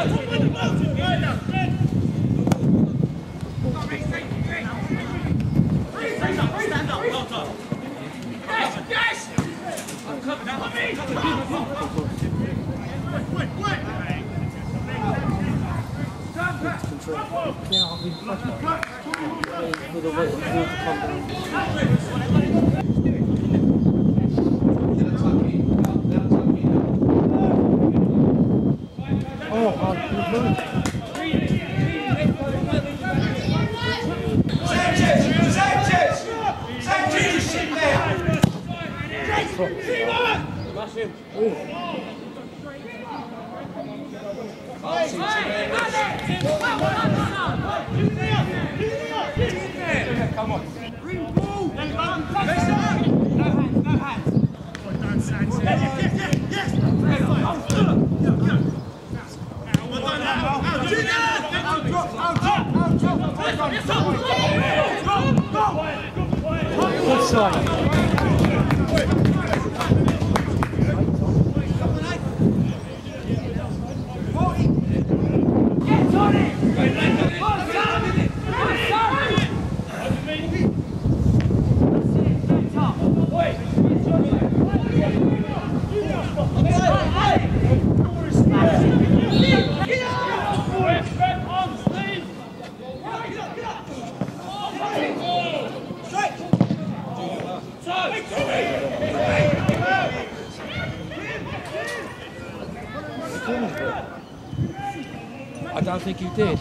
I don't think you did.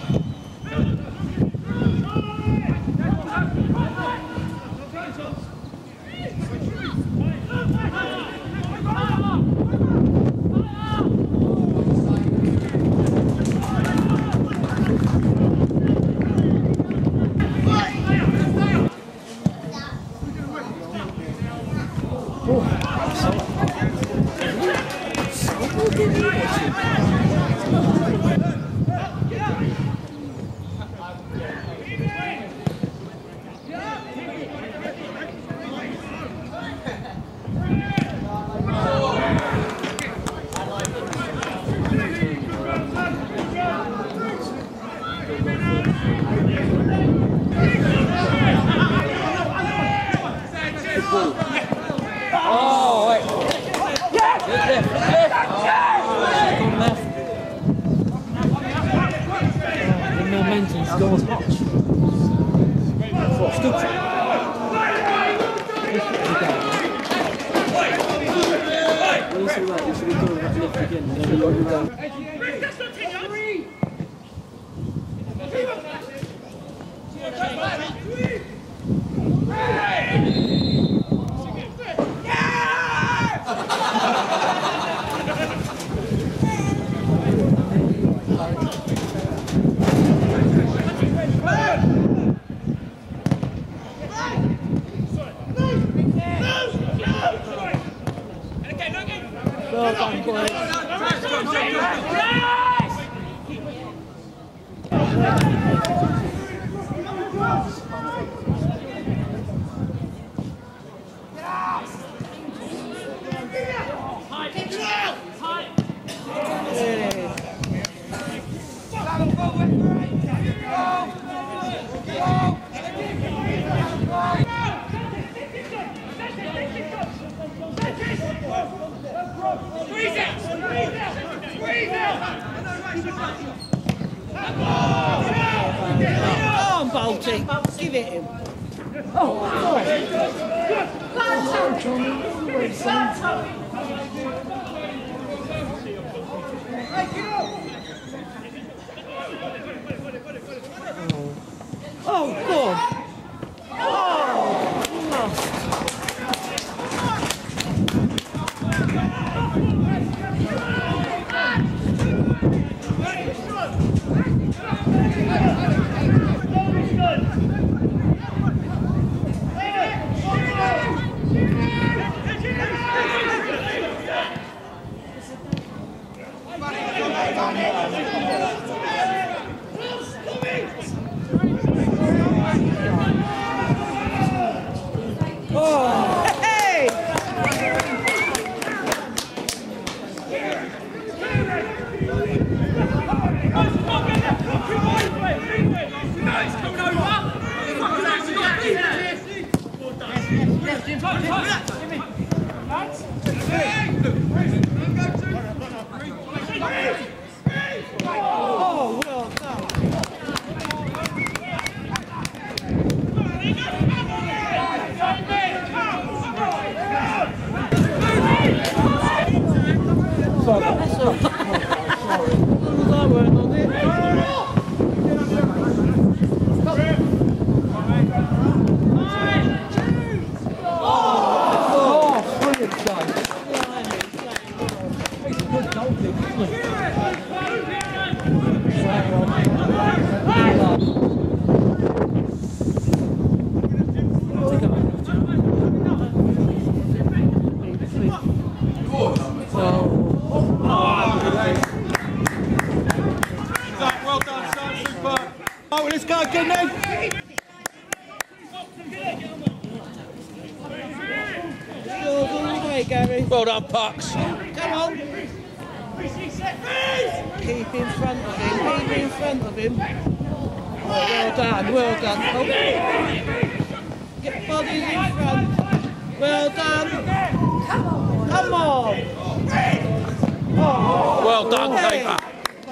Oh, wait. The momentum scores hot. Still you should be doing that lift again. And then you go. Oh, Bolty, give it him. Oh, God. That's all. Sorry. As long as I weren't on it. Oh, brilliant save. He's a good goalkeeper, isn't he? Well done, son, super. Oh, well, let's go again then. Yours all the way, Gary. Well done, Pucks. Come on. Keep in front of him, keep in front of him. Oh, well done, well done. Oh. Get bodies in front. Well done. Come on. Oh. Well done, Hey. keeper.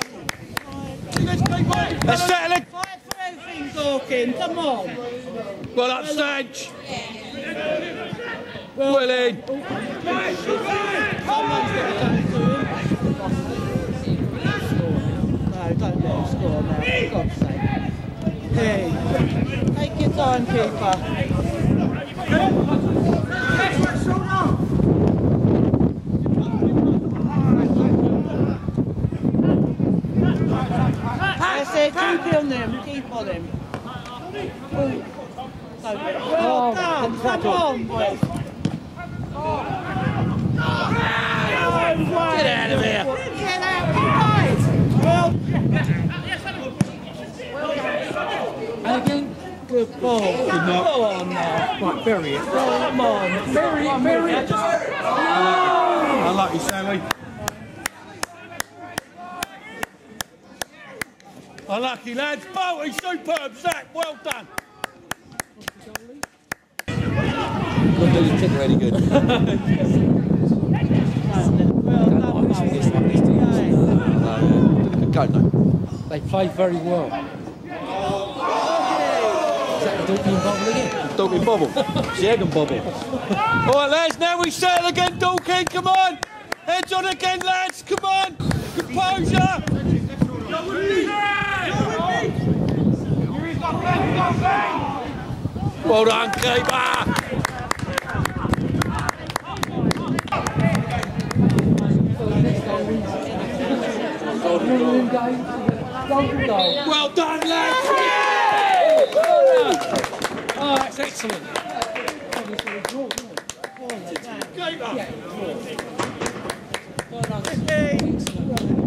Let's settle it. Fight for everything, Dorking. Come on. Well up, Stanch. Well, Well in. someone's got to come to him. No, don't let him score now, for God's sake. Hey, take your time, keeper. That's it, keep on him, keep on him. Oh. Well done, come on, boys. Get out of here. Get out, guys. Well, And again, good ball. Go on now. right, bury it. Come on. Bury it, bury it. I like you, Sally. Unlucky, lads. Bolty, superb, Zach. Well done. Couldn't do the tick really good. Well done, They played very well. Is that the Dorking bubble again? Dorking bobble. It's the Egham bobble. All right, lads, now we settle again, Dorking. Come on. Heads on again, lads. Come on. Composure. Well done, keeper. Golden goal. Well done, lads. Oh, that's excellent. Keeper. Well done. Excellent.